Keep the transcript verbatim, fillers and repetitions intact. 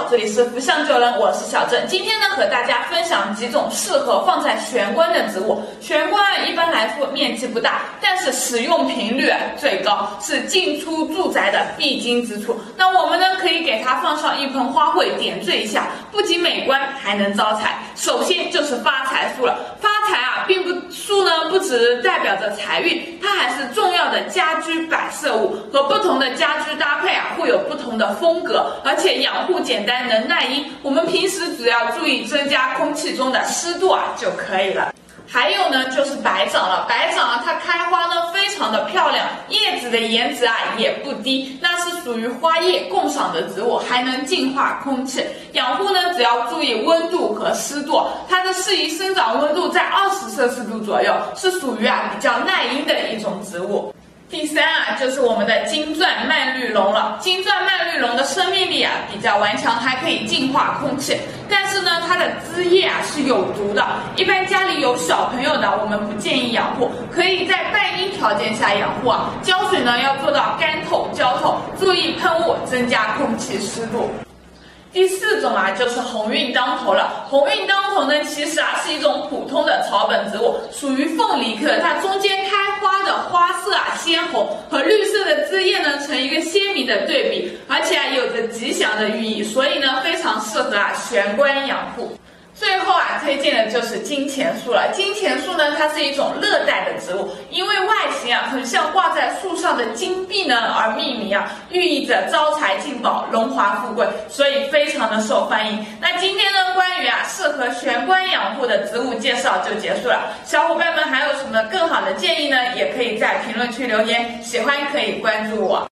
这里是福相救人，我是小郑。今天呢，和大家分享几种适合放在玄关的植物。玄关啊，一般来说面积不大，但是使用频率最高，是进出住宅的必经之处。那我们呢，可以给它放上一盆花卉点缀一下，不仅美观，还能招财。首先就是发财树了。发财啊，并不树呢，不只代表着财运，它还是重要的家居摆设物，和不同的家居搭配啊，会有不同的风格，而且养护简单，能耐阴。我们平时只要注意增加空气中的湿度啊就可以了。还有呢，就是白掌了。白掌啊，它开花呢非常的漂亮，叶子的颜值啊也不低，那是属于花叶共赏的植物，还能净化空气。养护呢，只要注意温度和湿度，它的适宜生长温度在二十摄氏度左右，是属于啊比较耐阴的一种植物。第三啊，就是我们的金钻蔓绿绒了。金钻蔓绿绒的生命力啊比较顽强，还可以净化空气。但是呢，它的枝叶啊是有毒的，一般家里有小朋友的，我们不建议养护，可以在半阴条件下养护啊。浇水呢要做到干透、浇透，注意喷雾，增加空气湿度。第四种啊，就是鸿运当头了。鸿运当头呢，其实啊是一种普通的草本植物，属于凤梨科。它中间开花的花色啊鲜红，和绿色的枝叶呢成一个鲜明的对比，而且啊有着吉祥的寓意，所以呢非常适合啊玄关养护。最后啊，推荐的就是金钱树了。金钱树呢，它是一种热带的植物，因为外形啊很像挂在树上的金币呢而命名啊，寓意着招财进宝、荣华富贵，所以非常的受欢迎。那今天呢，关于啊适合玄关养护的植物介绍就结束了。小伙伴们还有什么更好的建议呢？也可以在评论区留言，喜欢可以关注我。